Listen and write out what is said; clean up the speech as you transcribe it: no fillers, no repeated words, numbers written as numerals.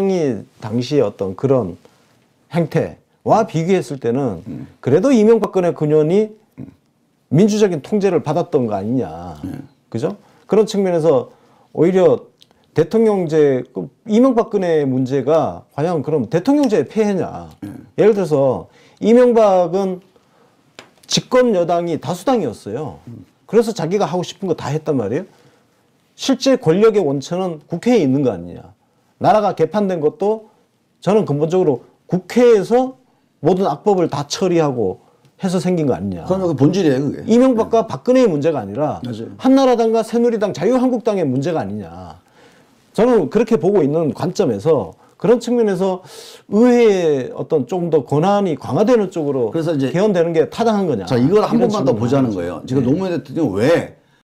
당시의 어떤 그런 행태와 비교했을 때는 그래도 이명박근혜 9년이 민주적인 통제를 받았던 거 아니냐. 그죠? 그런 측면에서 오히려 대통령제, 이명박근혜 문제가 과연 그럼 대통령제의 폐해냐. 예를 들어서 이명박은 집권 여당이 다수당이었어요. 그래서 자기가 하고 싶은 거 다 했단 말이에요. 실제 권력의 원천은 국회에 있는 거 아니냐. 나라가 개판된 것도 저는 근본적으로 국회에서 모든 악법을 다 처리하고 해서 생긴 거 아니냐. 그러면 그 본질이에요, 그게. 이명박과 박근혜의 문제가 아니라 맞아요. 한나라당과 새누리당, 자유한국당의 문제가 아니냐. 저는 그렇게 보고 있는 관점에서 그런 측면에서 의회의 어떤 조금 더 권한이 강화되는 쪽으로 그래서 이제 개헌되는 게 타당한 거냐. 자, 이걸 한 이런 번만 더 질문을 보자는 하는 거예요. 거죠. 지금 노무현 대통령이 왜